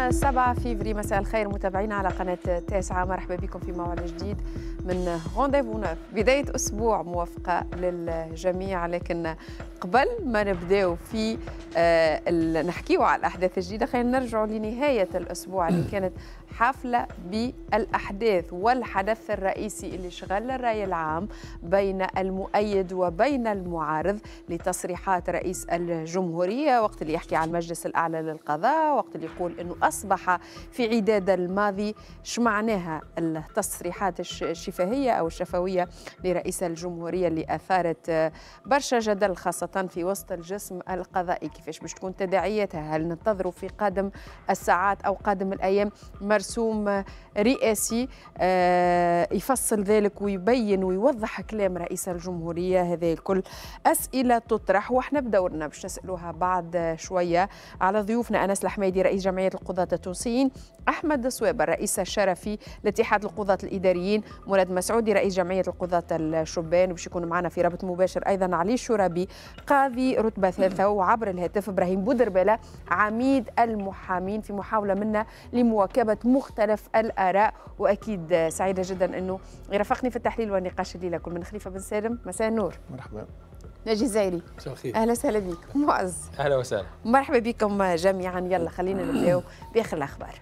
اليوم 7 فيفري. مساء الخير متابعينا على قناة 9. مرحبا بكم في موعد جديد من رونديفو نوف. بداية أسبوع موفقة للجميع، لكن قبل ما نبداو في نحكيو على الأحداث الجديدة، خلينا نرجعوا لنهاية الأسبوع اللي كانت حافلة بالأحداث والحدث الرئيسي اللي شغل الرأي العام بين المؤيد وبين المعارض لتصريحات رئيس الجمهورية، وقت اللي يحكي عن المجلس الأعلى للقضاء، وقت اللي يقول أنه أصبح في عداد الماضي. شو معناها التصريحات الشفهية أو الشفوية لرئيس الجمهورية اللي أثارت برشا جدل خاصة في وسط الجسم القضائي؟ كيفاش باش تكون تداعياتها؟ هل ننتظروا في قادم الساعات أو قادم الأيام مرسوم رئاسي يفصل ذلك ويبين ويوضح كلام رئيس الجمهورية؟ هذه الكل أسئلة تطرح، وإحنا بدورنا باش نسألوها بعد شوية على ضيوفنا. أنس الحميدي رئيس جمعية القضاة التونسيين، أحمد الصويبر الرئيس الشرفي لاتحاد القضاة الإداريين، مراد مسعودي رئيس جمعية القضاة الشبان، وباش يكون معنا في رابط مباشر أيضا علي الشرابي قاضي رتبة ثالثة، وعبر الهاتف إبراهيم بودربالة عميد المحامين، في محاولة منا لمواكبة مختلف الآراء. وأكيد سعيدة جدا أنه يرافقني في التحليل والنقاش الليلة كل من خليفة بن سالم. مساء النور. مرحبا. ناجي زايري. مساء الخير. اهلا وسهلا بك. معز. اهلا وسهلا. مرحبا بكم جميعا. يلا خلينا نبداو باخر الاخبار.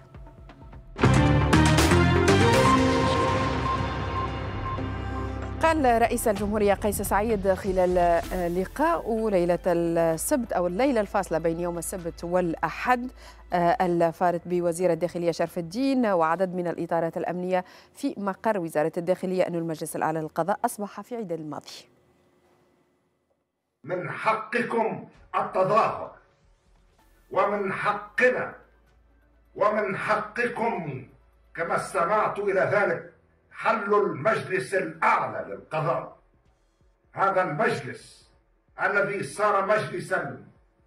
قال رئيس الجمهورية قيس سعيد خلال لقاء ليلة السبت أو الليلة الفاصلة بين يوم السبت والأحد الفارط بوزير الداخلية شرف الدين وعدد من الإطارات الأمنية في مقر وزارة الداخلية أن المجلس الأعلى للقضاء أصبح في عيد الماضي. من حقكم التظاهر، ومن حقنا ومن حقكم كما استمعت إلى ذلك حل المجلس الأعلى للقضاء. هذا المجلس الذي صار مجلسا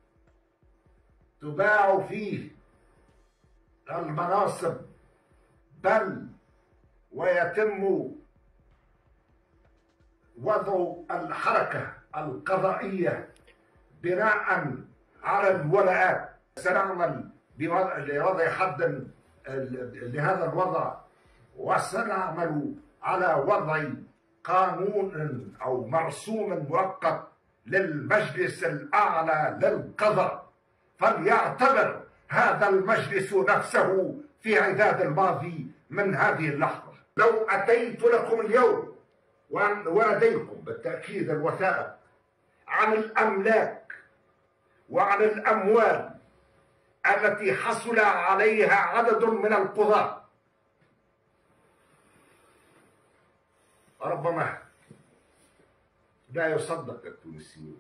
تباع فيه المناصب، بل ويتم وضع الحركة القضائية بناء على الولاءات. سنعمل لوضع حد لهذا الوضع، وسنعمل على وضع قانون أو مرسوم مؤقت للمجلس الأعلى للقضاء، فليعتبر هذا المجلس نفسه في عداد الماضي من هذه اللحظة. لو أتيت لكم اليوم ولديكم بالتأكيد الوثائق عن الأملاك وعن الأموال التي حصل عليها عدد من القضاة، ربما لا يصدق التونسيون،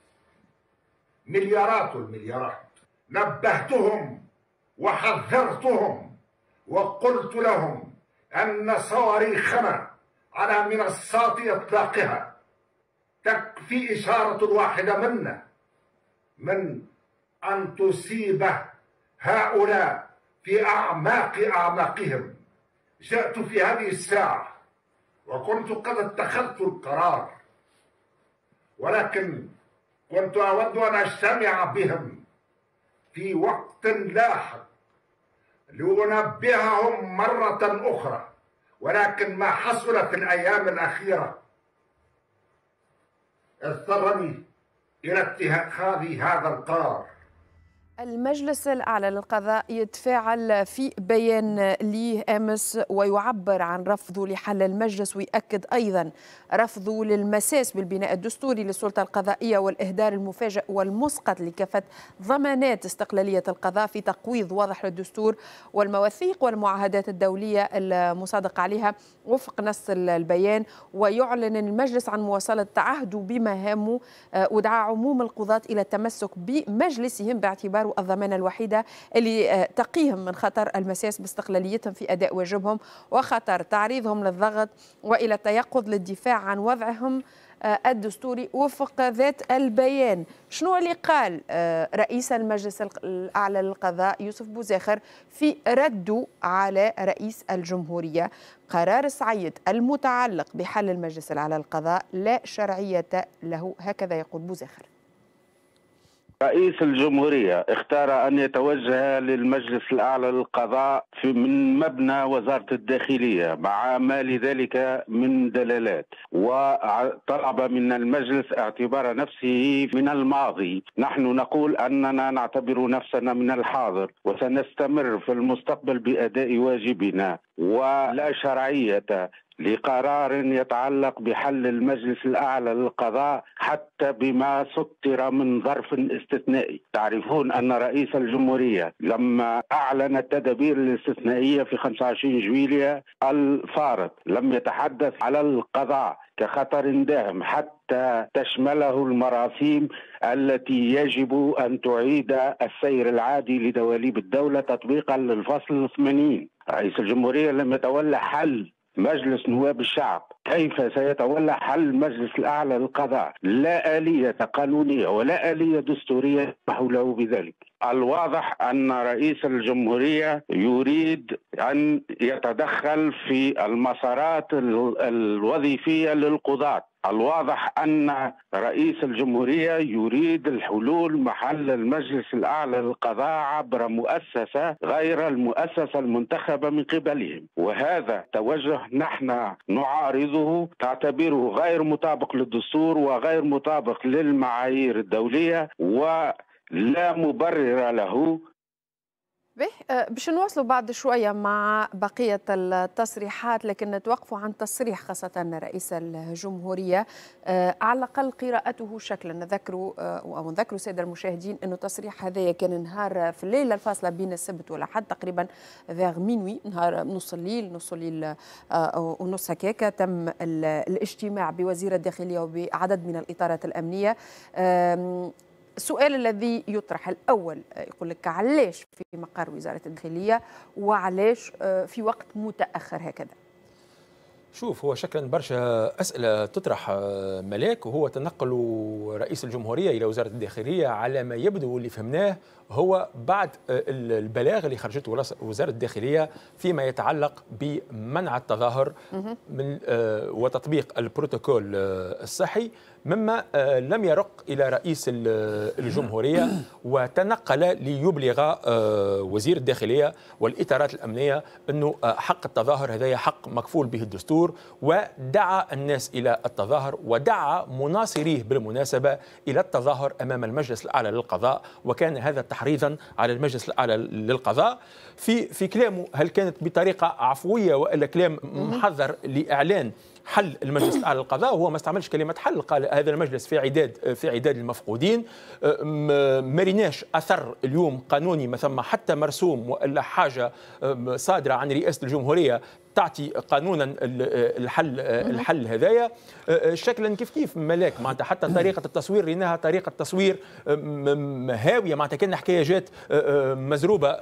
مليارات المليارات. نبهتهم وحذرتهم وقلت لهم أن صواريخنا على منصات إطلاقها تكفي إشارة واحدة منا من أن تصيب هؤلاء في أعماقهم. جئت في هذه الساعة وكنت قد اتخذت القرار، ولكن كنت أود أن أجتمع بهم في وقت لاحق لأنبههم مرة أخرى، ولكن ما حصل في الأيام الأخيرة اضطرني إلى اتخاذ هذا القرار. المجلس الأعلى للقضاء يتفاعل في بيان ليه أمس ويعبر عن رفضه لحل المجلس، ويأكد أيضا رفضه للمساس بالبناء الدستوري للسلطة القضائية والإهدار المفاجئ والمسقط لكافة ضمانات استقلالية القضاء في تقويض واضح للدستور والمواثيق والمعاهدات الدولية المصادق عليها وفق نص البيان. ويعلن المجلس عن مواصلة تعهده بمهامه ودعا عموم القضاة إلى التمسك بمجلسهم باعتبار الضمانة الوحيدة اللي تقيهم من خطر المساس باستقلاليتهم في أداء واجبهم وخطر تعريضهم للضغط وإلى التيقظ للدفاع عن وضعهم الدستوري وفق ذات البيان. شنو اللي قال رئيس المجلس الأعلى للقضاء يوسف بوزاخر في رده على رئيس الجمهورية؟ قرار السعيد المتعلق بحل المجلس الأعلى للقضاء لا شرعية له، هكذا يقول بوزاخر. رئيس الجمهورية اختار أن يتوجه للمجلس الأعلى للقضاء من مبنى وزارة الداخلية مع ما لذلك من دلالات، وطلب من المجلس اعتبار نفسه من الماضي. نحن نقول أننا نعتبر نفسنا من الحاضر، وسنستمر في المستقبل بأداء واجبنا، ولا شرعية لقرار يتعلق بحل المجلس الأعلى للقضاء حتى بما سطر من ظرف استثنائي. تعرفون أن رئيس الجمهورية لما أعلن التدابير الاستثنائية في 25 جويلية الفارط لم يتحدث على القضاء كخطر داهم حتى تشمله المراسيم التي يجب أن تعيد السير العادي لدواليب الدولة تطبيقا للفصل 80. رئيس الجمهورية لم يتولى حل مجلس نواب الشعب، كيف سيتولى حل مجلس الأعلى للقضاء؟ لا آلية قانونية ولا آلية دستورية حوله بذلك. الواضح أن رئيس الجمهورية يريد أن يتدخل في المسارات الوظيفية للقضاة. الواضح أن رئيس الجمهورية يريد الحلول محل المجلس الأعلى للقضاء عبر مؤسسة غير المؤسسة المنتخبة من قبلهم، وهذا توجه نحن نعارضه، تعتبره غير مطابق للدستور وغير مطابق للمعايير الدولية ولا مبرر له. باش نواصلوا بعد شوية مع بقية التصريحات، لكن نتوقفوا عن تصريح خاصة رئيس الجمهورية على الأقل قراءته شكلا. نذكروا أو نذكروا السادة المشاهدين أنه التصريح هذا كان نهار في الليلة الفاصلة بين السبت والأحد تقريبا فيغ مينوي، نهار نص الليل ونص هكاك، تم الاجتماع بوزير الداخلية وبعدد من الإطارات الأمنية. السؤال الذي يطرح الأول يقول لك علاش في مقر وزارة الداخلية وعلاش في وقت متأخر هكذا؟ شوف، هو شكلا برشا أسئلة تطرح ملاك، وهو تنقل رئيس الجمهورية إلى وزارة الداخلية على ما يبدو واللي فهمناه هو بعد البلاغ اللي خرجته وزارة الداخلية فيما يتعلق بمنع التظاهر من وتطبيق البروتوكول الصحي، مما لم يرق إلى رئيس الجمهورية، وتنقل ليبلغ وزير الداخلية والإطارات الأمنية أنه حق التظاهر هذا حق مكفول به الدستور، ودعا الناس إلى التظاهر ودعا مناصريه بالمناسبة إلى التظاهر أمام المجلس الأعلى للقضاء، وكان هذا تحريضا على المجلس الأعلى للقضاء. في كلامه هل كانت بطريقة عفوية وإلا كلام محضر لإعلان حل المجلس الأعلى للقضاء؟ هو ما استعملش كلمة حل، قال هذا المجلس في عداد المفقودين. ما ريناش أثر اليوم قانوني، ما ثم حتى مرسوم وإلا حاجة صادرة عن رئاسة الجمهورية تعطي قانونا الحل هذايا. شكلا كيف ملاك معناتها حتى طريقة التصوير ريناها طريقة تصوير هاوية، معناتها كأن حكاية جات مزروبة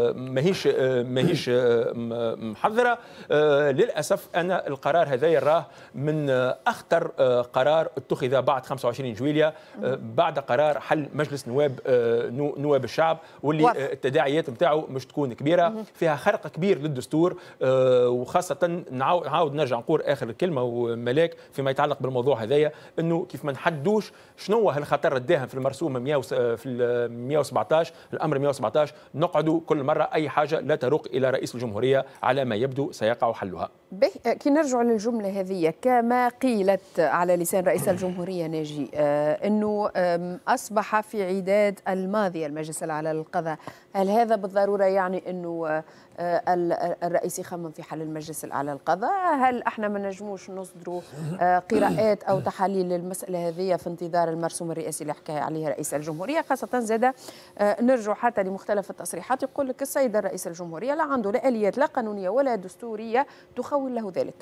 ماهيش محضرة. للأسف أنا القرار هذايا راه من أخطر قرار اتخذ بعد 25 جويلية، بعد قرار حل مجلس نواب الشعب، واللي التداعيات نتاعو مش تكون كبيرة، فيها خرق كبير للدستور. وخاصة نعاود نرجع نقول آخر الكلمة وملاك فيما يتعلق بالموضوع هذايا، أنه كيف ما نحدوش شنو هو الخطر الداهم في المرسوم في 117 الأمر 117، نقعدوا كل مرة أي حاجة لا تروق إلى رئيس الجمهورية على ما يبدو سيقع حلها. كي نرجع للجملة هذه كما قيلت على لسان رئيس الجمهورية ناجي أنه أصبح في عداد الماضي المجلس الأعلى للقضاء، هل هذا بالضرورة يعني أنه الرئيس يخمم في حل المجلس الأعلى للقضاء؟ هل احنا ما نجموش نصدروا قراءات أو تحاليل للمسألة هذه في انتظار المرسوم الرئاسي اللي حكى عليه رئيس الجمهورية؟ خاصة زاد نرجع حتى لمختلف التصريحات يقول لك السيد الرئيس الجمهورية لا عنده لا آليات لا قانونية ولا دستورية تخول له ذلك.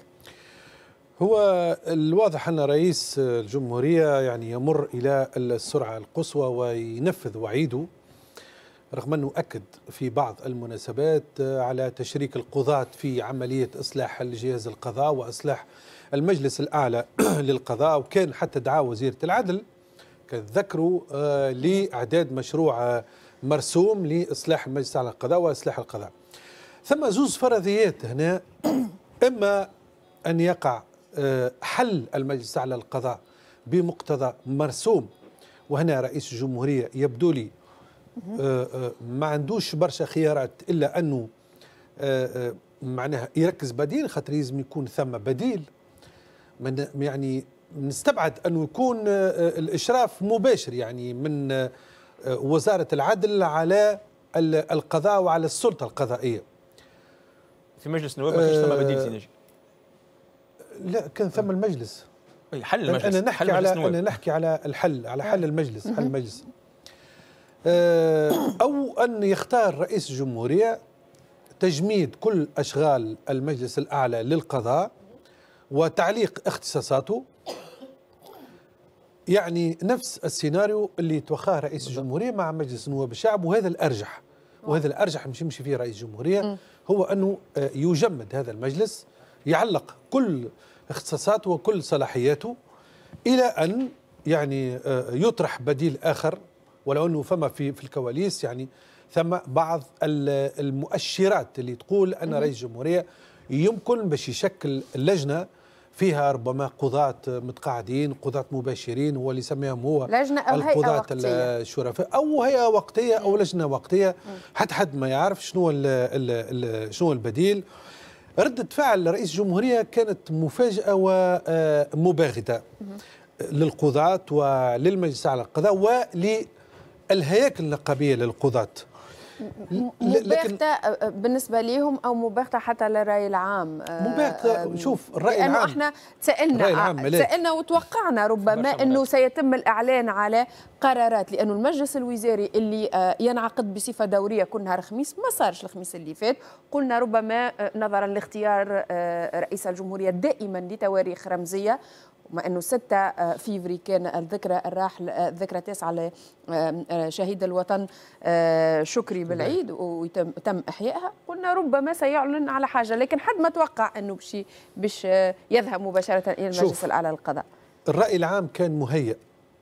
هو الواضح أن رئيس الجمهورية يعني يمر إلى السرعة القصوى وينفذ وعيده، رغم أنه أكد في بعض المناسبات على تشريك القضاة في عملية إصلاح الجهاز القضاء وإصلاح المجلس الأعلى للقضاء، وكان حتى دعا وزيرة العدل كان ذكروا لإعداد مشروع مرسوم لإصلاح المجلس الأعلى للقضاء وإصلاح القضاء. ثم زوز فرضيات هنا، إما أن يقع حل المجلس الأعلى للقضاء بمقتضى مرسوم وهنا رئيس الجمهورية يبدو لي ما عندوش برشا خيارات إلا أنه معناها يركز بديل، خاطر لازم يكون ثم بديل. يعني نستبعد أنه يكون الإشراف مباشر يعني من وزارة العدل على القضاء وعلى السلطة القضائية. في مجلس النواب ما كانش ثم بديل سيناجي؟ لا، كان ثم المجلس. حل المجلس. أنا نحكي على الحل، على حل المجلس، حل المجلس. أو أن يختار رئيس الجمهورية تجميد كل أشغال المجلس الأعلى للقضاء وتعليق اختصاصاته، يعني نفس السيناريو اللي توخاه رئيس الجمهورية مع مجلس نواب الشعب. وهذا الأرجح، وهذا الأرجح مش يمشي فيه رئيس الجمهورية، هو أنه يجمد هذا المجلس، يعلق كل اختصاصاته وكل صلاحياته إلى أن يعني يطرح بديل آخر، ولو أنه فما في الكواليس يعني ثم بعض المؤشرات اللي تقول أن رئيس الجمهورية يمكن باش يشكل لجنة فيها ربما قضاة متقاعدين، قضاة مباشرين، هو اللي يسميهم هو لجنة أو القضاة الشرفاء، أو هيئة وقتية أو لجنة وقتية، حتى حد ما يعرف شنو البديل. ردة فعل رئيس الجمهورية كانت مفاجئة ومباغتة للقضاة وللمجلس على القضاء وللهياكل النقابية للقضاة. مباغتة بالنسبة ليهم أو مباغتة حتى للرأي العام؟ مباغتة. شوف الرأي العام، احنا سألنا وتوقعنا ربما أنه سيتم الإعلان على قرارات، لأنه المجلس الوزاري اللي ينعقد بصفة دورية كل نهار خميس ما صارش الخميس اللي فات. قلنا ربما نظرا لاختيار رئيس الجمهورية دائما لتواريخ رمزية، وما أنه 6 فيفري كان الذكرى الراحل، الذكرى 9 لشهيد الوطن شكري بالعيد وتم إحيائها، قلنا ربما سيعلن على حاجة، لكن حد ما توقع أنه باش يذهب مباشرة إلى المجلس الأعلى للقضاء. الرأي العام كان مهيئ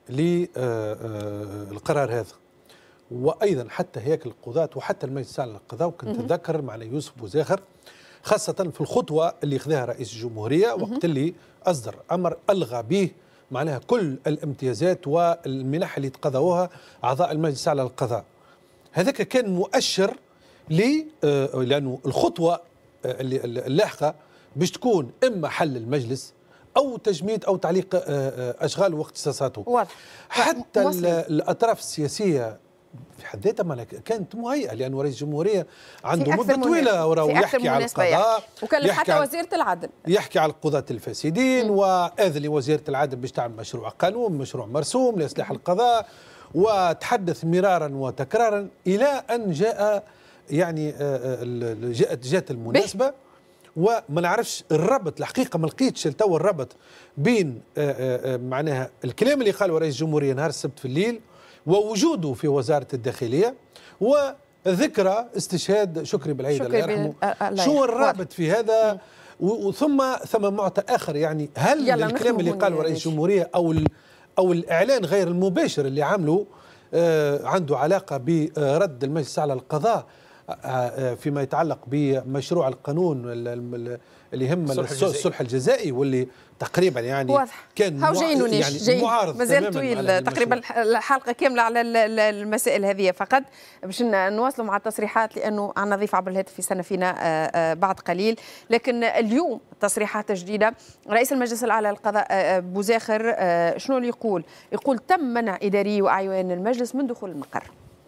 للقرار هذا، وأيضا حتى هياكل القضاة وحتى المجلس الأعلى للقضاء. وكنت أتذكر معنا يوسف بوزاخر خاصة في الخطوة اللي خذاها رئيس الجمهورية وقت اللي أصدر أمر ألغى به معناها كل الامتيازات والمنح اللي تقاضوها أعضاء المجلس على القضاء. هذاك كان مؤشر لأنه الخطوة اللاحقة باش تكون إما حل المجلس أو تجميد أو تعليق أشغاله واختصاصاته. واضح. حتى الأطراف السياسية في حد ذاتها كانت مهيئة، لأن رئيس الجمهورية عنده مدة طويلة وراه يحكي على القضاء، وكلف حتى وزيرة العدل يحكي على القضاة الفاسدين، وآذن لوزيرة العدل باش تعمل مشروع قانون، مشروع مرسوم لإصلاح القضاء، وتحدث مرارا وتكرارا إلى أن جاء يعني جاءت المناسبة. وما نعرفش الربط الحقيقة، ما لقيتش تو الربط بين معناها الكلام اللي قاله رئيس الجمهورية نهار السبت في الليل ووجوده في وزارة الداخلية وذكرى استشهاد شكري بالعيد الله يرحمه. شو الرابط في هذا؟ وثم معطى آخر، يعني هل الكلام اللي قاله رئيس الجمهورية أو الإعلان غير المباشر اللي عمله عنده علاقة برد المجلس على القضاء فيما يتعلق بمشروع القانون اللي يهم الصلح الجزائي، واللي تقريبا يعني واضح. كان يعني معارض مازال طويل تقريبا الحلقه كامله على المسائل هذه. فقط باش نواصلوا مع التصريحات لانه عندنا ضيف عبر الهاتف في سنة فينا بعد قليل. لكن اليوم تصريحات جديده، رئيس المجلس الاعلى للقضاء بوزاخر شنو اللي يقول تم منع اداري واعيان المجلس من دخول المقر.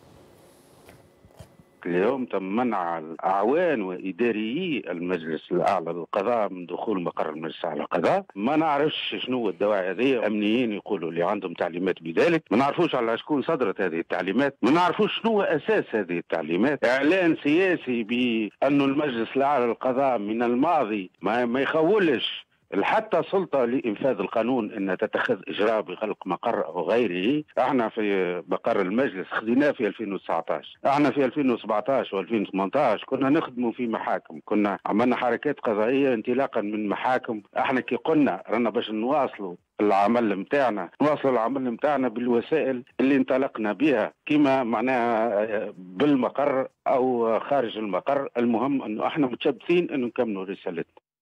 اليوم تم منع أعوان وإداريي المجلس الأعلى للقضاء من دخول مقر المجلس الأعلى للقضاء. ما نعرفش شنو الدواعي هذه، أمنيين يقولوا اللي عندهم تعليمات بذلك، ما نعرفوش على شكون صدرت هذه التعليمات، ما نعرفوش شنو أساس هذه التعليمات. إعلان سياسي بأن المجلس الأعلى للقضاء من الماضي ما يخولش حتى سلطة لإنفاذ القانون أن تتخذ إجراء بغلق مقر أو غيره. احنا في مقر المجلس خذيناه في 2019، احنا في 2017 و2018 كنا نخدموا في محاكم، كنا عملنا حركات قضائية انطلاقا من محاكم. احنا كي قلنا رانا باش نواصلوا العمل متاعنا بالوسائل اللي انطلقنا بها، كما معناها بالمقر أو خارج المقر. المهم أنه احنا متشبثين أنه نكملوا رسالتنا.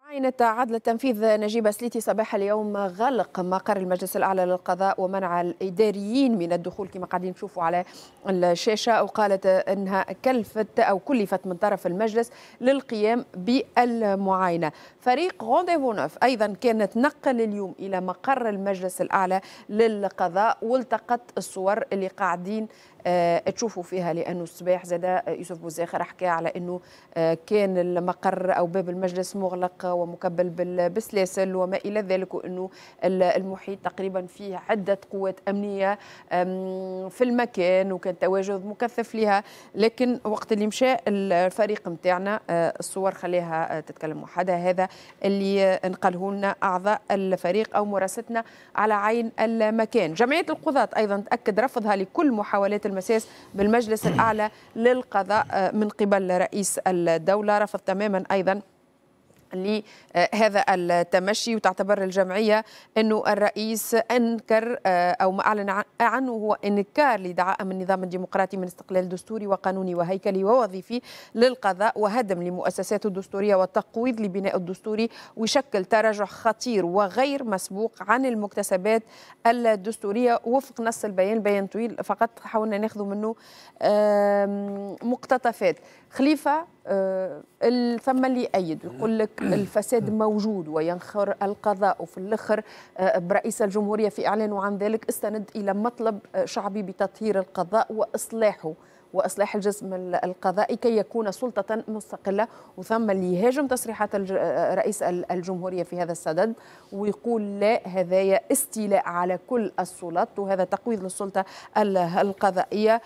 عين عدل التنفيذ نجيب سليتي صباح اليوم غلق مقر المجلس الأعلى للقضاء ومنع الإداريين من الدخول كما قاعدين نشوفوا على الشاشة، وقالت أنها كلفت من طرف المجلس للقيام بالمعاينة. فريق رونديفو نوف أيضا كان تنقل اليوم إلى مقر المجلس الأعلى للقضاء والتقط الصور اللي قاعدين تشوفوا فيها، لأنه الصباح زاد يوسف بوزاخر حكى على أنه كان المقر أو باب المجلس مغلق ومكبل بالسلاسل وما إلى ذلك، وأنه المحيط تقريبا فيه عدة قوات أمنية في المكان وكان تواجد مكثف لها. لكن وقت اللي مشى الفريق متاعنا الصور خليها تتكلم وحدها، هذا اللي نقله لنا أعضاء الفريق أو مراسلتنا على عين المكان. جمعية القضاة أيضا تأكد رفضها لكل محاولات المساس بالمجلس الأعلى للقضاء من قبل رئيس الدولة، رفض تماما أيضا لهذا التمشي. وتعتبر الجمعية أنه الرئيس أنكر أو ما أعلن عنه هو إنكار لدعائم النظام الديمقراطي من استقلال دستوري وقانوني وهيكلي ووظيفي للقضاء وهدم لمؤسساته الدستورية والتقويض لبناء الدستوري، ويشكل تراجع خطير وغير مسبوق عن المكتسبات الدستورية وفق نص البيان. بيان طويل فقط حاولنا ناخذ منه مقتطفات. خليفة ثم اللي يأيد يقول لك الفساد موجود وينخر القضاء، وفي الآخر برئيس الجمهورية في إعلانه عن ذلك استند إلى مطلب شعبي بتطهير القضاء وإصلاحه وإصلاح الجسم القضائي كي يكون سلطة مستقلة. وثم اللي يهاجم تصريحات رئيس الجمهورية في هذا الصدد ويقول لا، هذا استيلاء على كل السلطات وهذا تقويض للسلطة القضائية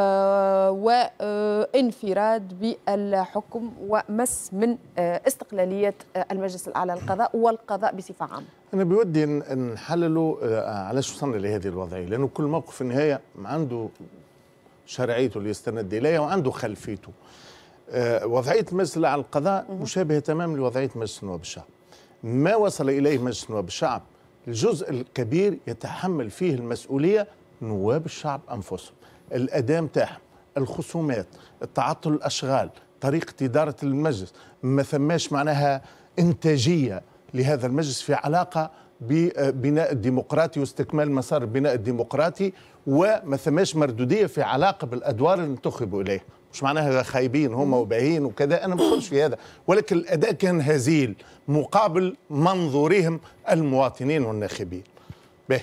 وانفراد بالحكم ومس من استقلالية المجلس الأعلى للقضاء والقضاء بصفة عامة. أنا بودي نحلله علاش وصلنا لهذه الوضعية، لأنه كل موقف في النهاية عنده شرعيته اللي يستند إليها وعنده خلفيته. وضعية مجلس الأعلى للقضاء مشابهة تماما لوضعية مجلس نواب الشعب. ما وصل إليه مجلس نواب الشعب الجزء الكبير يتحمل فيه المسؤولية نواب الشعب أنفسهم، الأداء متاعهم، الخصومات، التعطل الأشغال، طريقة إدارة المجلس. ما ثماش معناها إنتاجية لهذا المجلس في علاقة ببناء الديمقراطي واستكمال مسار البناء الديمقراطي، وما ثماش مردودية في علاقة بالأدوار اللي انتخبوا إليه. مش معناها خايبين هم وباهين وكذا، أنا ما بقولش في هذا، ولكن الأداء كان هزيل مقابل منظورهم المواطنين والناخبين. باهي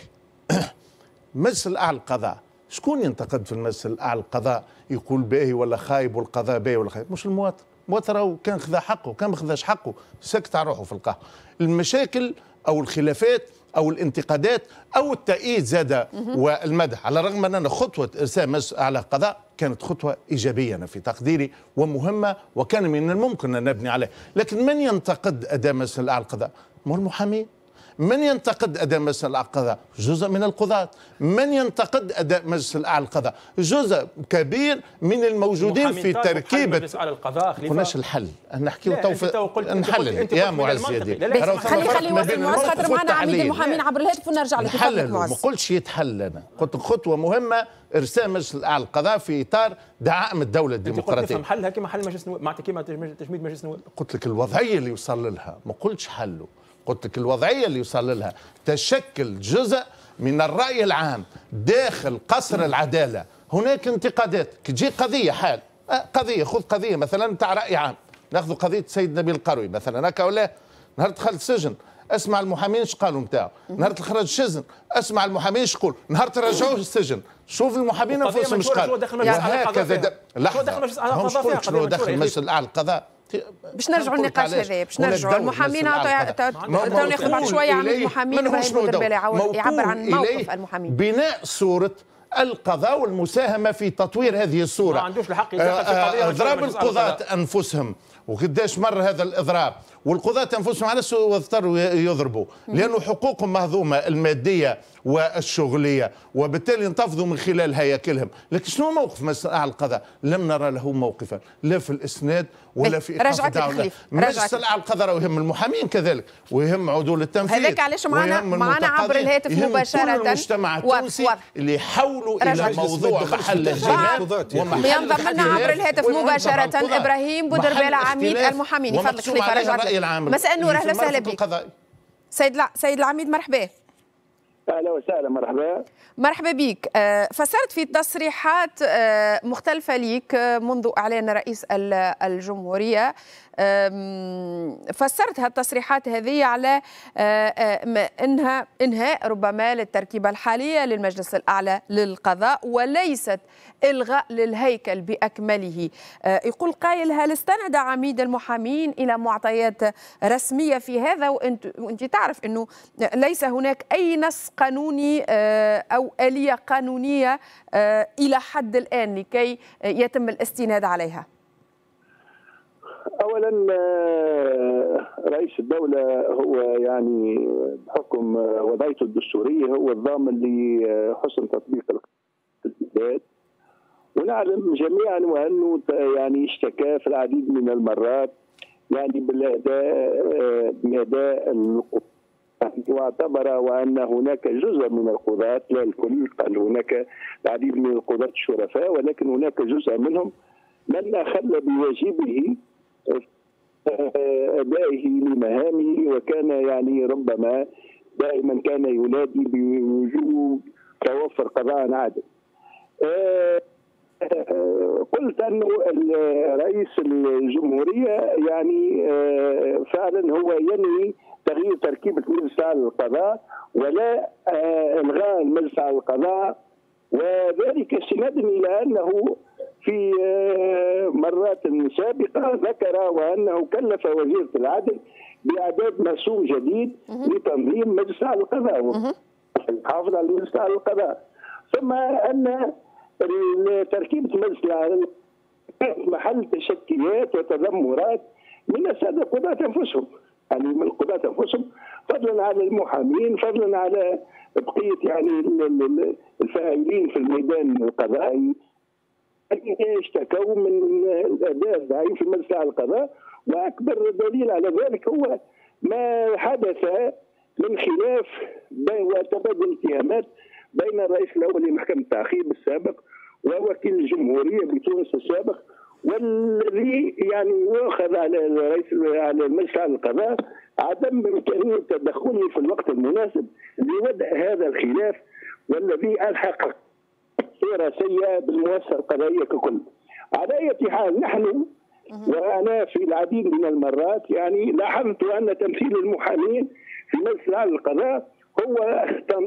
مجلس الأعلى للقضاء، شكون ينتقد في المجلس الأعلى للقضاء يقول باهي ولا خايب والقضاء باهي ولا خايب؟ مش المواطن. المواطن راهو كان خذا حقه كان ما خذاش حقه سكت على روحه في القهوة. المشاكل أو الخلافات أو الانتقادات أو التأييد زاد والمدح، على الرغم أن خطوة إرسال مجلس أعلى القضاء كانت خطوة إيجابية أنا في تقديري ومهمة وكان من الممكن أن نبني عليه. لكن من ينتقد أداء مجلس الأعلى للقضاء؟ مو المحامين. من ينتقد أداء مجلس الأعلى للقضاء؟ جزء من القضاة. من ينتقد أداء مجلس الأعلى للقضاء؟ جزء كبير من الموجودين في تركيبة مجلس الأعلى للقضاء. قلناش الحل، نحكي نحلل يا معز يدي. خلي معز خاطر معنا عميد المحامين عبر الهاتف ونرجع لك. نحلل ما قلتش يتحل، أنا قلت خطوة مهمة إرسال مجلس الأعلى للقضاء في إطار دعائم الدولة الديمقراطية. قلت حلها كما حل مجلس النواب، معناتها كما تجميد مجلس النواب. قلت لك الوضعية اللي يوصل لها، ما قلتش حله، قلت لك الوضعية اللي يوصل لها تشكل جزء من الرأي العام داخل قصر العدالة. هناك انتقادات، تجي قضية حال قضية، خذ قضية مثلا تاع رأي عام، ناخذ قضية السيد نبيل القروي مثلا هكا ولا نهار دخل السجن اسمع المحامين ايش قالوا نتاعو، نهار خرج السجن اسمع المحامين ايش يقول، نهار ترجعوه السجن شوف المحامين انفسهم ايش قالوا. وهكذا لحظة شنو دخل مجلس الأعلى للقضاء. باش نرجعوا النقاش هذا، باش نرجعوا المحامين ناخذ بعد شويه عن المحامين ابراهيم بودربالة يعبر عن موقف المحامين. بناء صورة القضاء والمساهمة في تطوير هذه الصورة. ما عندوش الحق يدخل في قضية. اضراب القضاة انفسهم وقداش مر هذا الاضراب، والقضاة انفسهم علاش اضطروا يضربوا؟ لانه حقوقهم مهضومة المادية والشغلية وبالتالي انتفضوا من خلال هياكلهم. لكن شنو موقف مجلس الأعلى للقضاء؟ لم نرى له موقفا لا في الاسناد ولا في ايقاف الدعوة. مجلس الأعلى للقضاء ويهم المحامين كذلك ويهم عدول التنفيذ. هذاك علاش معنا عبر الهاتف مباشرة كل المجتمع التونسي اللي يحاولوا الى موضوع محل الجهاد. ينضم لنا عبر الهاتف مباشرة ابراهيم بودربالة عميد المحامين يفضلك خليفه رجعت مساء النور، اهلا وسهلا بك سيد العميد. مرحبا. اهلا وسهلا. مرحبا بك. فسرت في تصريحات مختلفة ليك منذ إعلان رئيس الجمهورية، فسرت هالتصريحات هذه على إنهاء ربما للتركيبة الحالية للمجلس الأعلى للقضاء وليست إلغاء للهيكل بأكمله. يقول قائل: هل استند عميد المحامين إلى معطيات رسمية في هذا؟ وأنت تعرف أنه ليس هناك أي نص قانوني أو آلية قانونية إلى حد الآن لكي يتم الاستناد عليها. اولا رئيس الدوله هو يعني بحكم وضعيته الدستوريه هو الضامن لحسن تطبيق القانون، ونعلم جميعا وانه يعني اشتكى في العديد من المرات يعني باداء القضاة، واعتبر وان هناك جزء من القضاة لا الكل، قال هناك العديد من القضاة الشرفاء ولكن هناك جزء منهم من اخل بواجبه أدائه لمهامه، وكان يعني ربما دائما كان ينادي بوجوب توفر قضاء عادل. قلت أنه رئيس الجمهورية يعني فعلا هو ينوي تغيير تركيبة المجلس على القضاء ولا إلغاء المجلس على القضاء، وذلك استنادا إلى أنه في مرات سابقة ذكر وأنه كلف وزيرة العدل بإعداد مرسوم جديد لتنظيم مجلس على القضاء والحافظ على المجلس على القضاء، ثم أن تركيبة مجلس العدل محل تشكيات وتذمرات من السادة القضاة أنفسهم، يعني من القضاة أنفسهم، فضلا على المحامين، فضلا على بقية يعني الفاعلين في الميدان القضائي اشتكوا من الاداء الضعيف في مجلس القضاء. واكبر دليل على ذلك هو ما حدث من خلاف وتبادل اتهامات بين الرئيس الاول لمحكمه التعقيب السابق ووكيل الجمهوريه بتونس السابق، والذي يعني يؤخذ على الرئيس على المجلس على القضاء عدم امكانيه تدخله في الوقت المناسب لوضع هذا الخلاف، والذي الحق صورة سيئة بالمؤسسة القضائية ككل. على أي حال نحن وأنا في العديد من المرات يعني لاحظت أن تمثيل المحامين في مجلس الأعلى للقضاء هو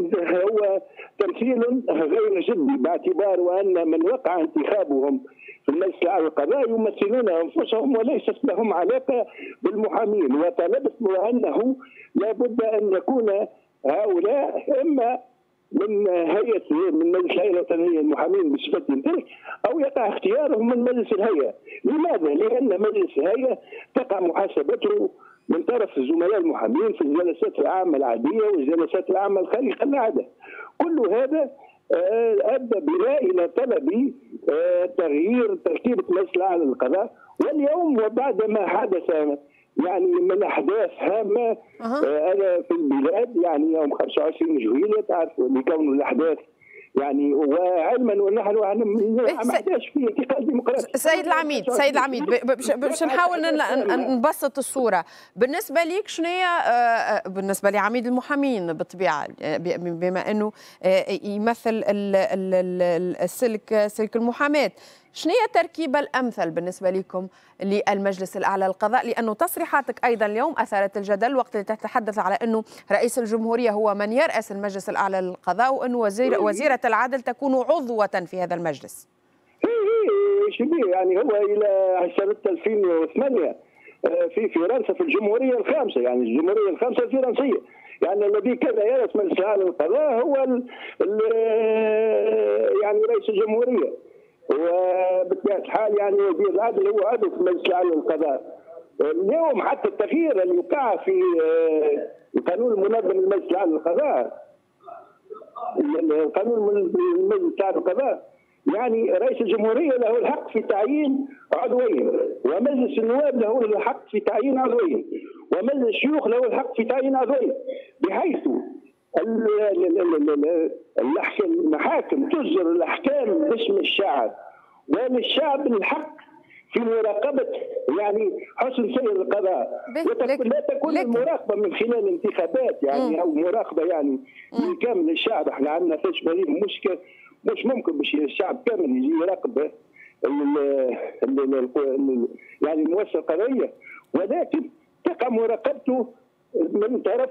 تمثيل غير جدي، باعتبار وأن من وقع انتخابهم في المجلس الأعلى للقضاء يمثلون أنفسهم وليست لهم علاقة بالمحامين، وطلبت أنه لا بد أن يكون هؤلاء إما من هيئة من مجلس الهيئة الوطنية المحامين بصفتهم تلك، أو يقع اختيارهم من مجلس الهيئة. لماذا؟ لأن مجلس الهيئة تقع محاسبته من طرف زملاء المحامين في الجلسات العامة العادية والجلسات العامة الخارقة للعادة. كل هذا أدى بنا إلى طلب تغيير تركيبة مجلس الأعلى للقضاء، واليوم وبعد ما حدث يعني من احداث هامه في البلاد يعني يوم 25 جويلية، تعرف لكون الاحداث يعني وعلما ونحن ما احتاج في انتقال ديمقراطي. سيد العميد باش نحاول نبسط الصوره. بالنسبه ليك شنو هي بالنسبه لعميد المحامين بالطبيعه بما انه يمثل سلك المحاماه، شنو هي التركيبة الأمثل بالنسبة لكم للمجلس الأعلى للقضاء؟ لأنه تصريحاتك أيضا اليوم أثارت الجدل وقت اللي تتحدث على أنه رئيس الجمهورية هو من يرأس المجلس الأعلى للقضاء وأنه وزيرة العدل تكون عضوة في هذا المجلس. شبيه يعني هو إلى سنة 2008 في فرنسا في الجمهورية الخامسة، يعني الجمهورية الخامسة الفرنسية، يعني الذي كان يرأس مجلس الأعلى للقضاء هو يعني رئيس الجمهورية، وبطبيعة الحال يعني وزير العدل هو عضو في مجلس الأعلى للقضاء. اليوم حتى التغيير اللي وقع في القانون المنظم للمجلس الأعلى للقضاء، القانون المجلس الأعلى للقضاء، يعني رئيس الجمهورية له الحق في تعيين عضوين، ومجلس النواب له الحق في تعيين عضوين، ومجلس الشيوخ له الحق في تعيين عضوين، بحيث المحاكم تصدر الأحكام باسم الشعب، وللشعب الحق في مراقبه يعني حسن سير القضاء. لا تكون المراقبه من خلال انتخابات يعني او مراقبه يعني من كامل الشعب. احنا عندنا فيش مشكل مش ممكن باش الشعب كامل يجي يراقب يعني المؤسسه القضائيه، ولكن تقع مراقبته من طرف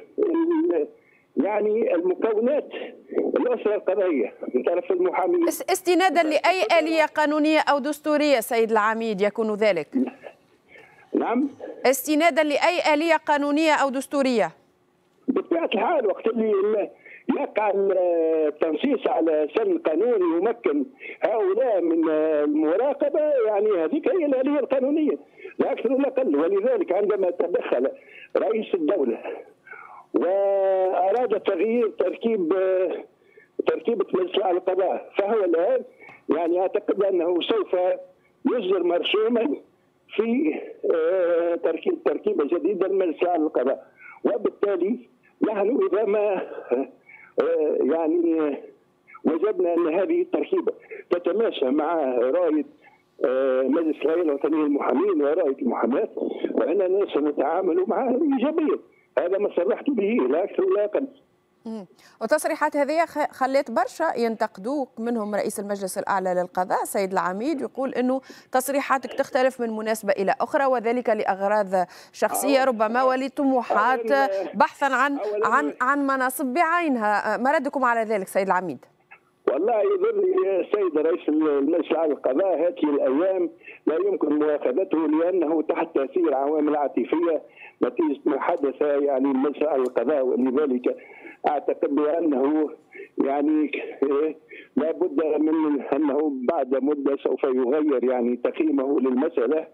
يعني المكونات الأسرة القضائية، من طرف المحامين. استنادا لأي آلية قانونية أو دستورية سيد العميد يكون ذلك؟ نعم، استنادا لأي آلية قانونية أو دستورية؟ بطبيعة الحال وقت اللي يقع التنصيص على سن قانوني يمكن هؤلاء من المراقبة، يعني هذيك هي الآلية القانونية لا أكثر ولا أقل. ولذلك عندما تدخل رئيس الدولة وأراد تغيير تركيبة مجلس الأعلى للقضاء، فهو الآن يعني أعتقد أنه سوف يصدر مرسوما في تركيبة جديدة لمجلس الأعلى للقضاء، وبالتالي نحن إذا ما يعني وجدنا أن هذه التركيبة تتماشى مع رؤية مجلس الهيئة الوطنية للمحامين ورؤية المحاماة، فإننا سنتعامل معها بإيجابية. هذا ما صرحت به لا أكثر ولا أقل. وتصريحات هذه خلت برشا ينتقدوك، منهم رئيس المجلس الأعلى للقضاء سيد العميد، يقول أنه تصريحاتك تختلف من مناسبة إلى أخرى وذلك لأغراض شخصية ربما ولطموحات بحثا عن مناصب بعينها. ما ردكم على ذلك سيد العميد؟ والله يظن السيد رئيس المجلس الأعلى للقضاء هذه الأيام لا يمكن مواخذته لأنه تحت تأثير عوامل عاطفية نتيجة ما حدث يعني المجلس الأعلى للقضاء، ولذلك أعتقد بأنه يعني لا بد من أنه بعد مدة سوف يغير يعني تقييمه للمسألة.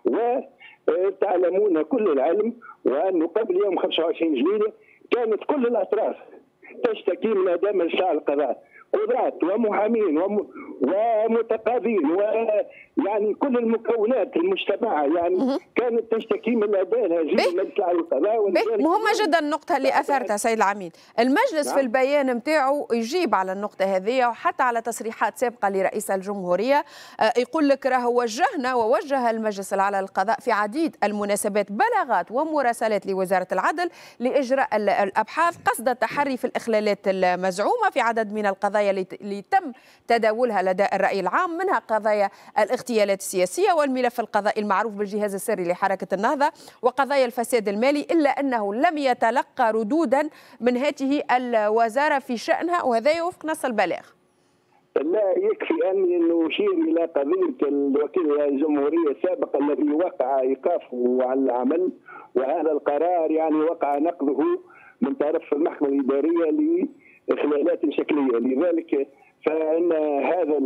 وتعلمون كل العلم وأنه قبل يوم 25 جويلية كانت كل الأطراف تشتكي من أداء مجلس الأعلى للقضاء، قضاة ومحامين ومتقاضين ويعني كل المكونات المجتمع يعني كانت تشتكي من اداء هذه المجلس الأعلى للقضاء. مهمة جدا النقطة اللي أثرتها سيد العميد. المجلس في البيان نتاعو يجيب على النقطة هذه وحتى على تصريحات سابقة لرئيس الجمهورية، يقول لك راه وجهنا ووجه المجلس الأعلى للقضاء في عديد المناسبات بلاغات ومراسلات لوزارة العدل لإجراء الأبحاث قصد التحري في الإخلالات المزعومة في عدد من القضايا اللي تم تداولها لدى الرأي العام، منها قضايا الاغتيالات السياسية والملف القضائي المعروف بالجهاز السري لحركة النهضة وقضايا الفساد المالي، إلا أنه لم يتلقى ردودا من هذه الوزارة في شأنها، وهذا يوفق نص البلاغ. لا يكفي أني نشير إلى قضية الوكيل الجمهورية السابق الذي وقع إيقافه عن العمل، وهذا القرار يعني وقع نقضه من طرف المحكمة الإدارية لإخلالات شكلية. لذلك فإن هذا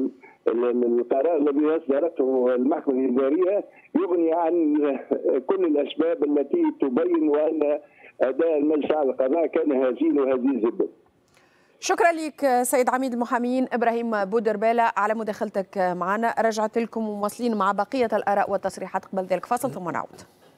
القرار الذي أصدرته المحكمة الإدارية يغني عن كل الأسباب التي تبين أن أداء المجلس الأعلى للقضاء كان هزيل وهزيل جدا. شكرا لك سيد عميد المحامين إبراهيم بودربالة على مداخلتك معنا. رجعت لكم مواصلين مع بقية الآراء والتصريحات، قبل ذلك فاصل ثم نعود.